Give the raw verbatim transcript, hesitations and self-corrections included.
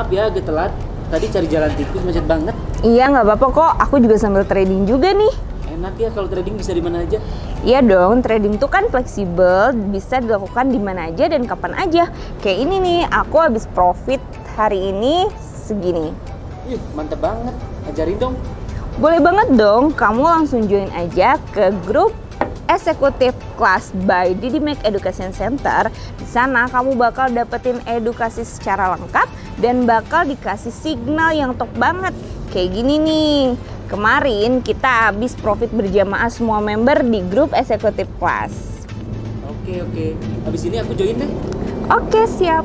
Maaf ya agak telat. Tadi cari jalan tikus macet banget. Iya nggak apa-apa kok, aku juga sambil trading juga nih. Enak ya kalau trading bisa di mana aja. Iya dong, trading tuh kan fleksibel, bisa dilakukan di mana aja dan kapan aja. Kayak ini nih, aku habis profit hari ini segini. Ih, mantep banget. Ajarin dong. Boleh banget dong, kamu langsung join aja ke grup Eksekutif Kelas by Didimek Education Center. Di sana kamu bakal dapetin edukasi secara lengkap dan bakal dikasih signal yang top banget. Kayak gini nih, kemarin kita habis profit berjamaah semua member di grup Eksekutif Kelas. Oke oke. Habis ini aku join deh. Oke, siap.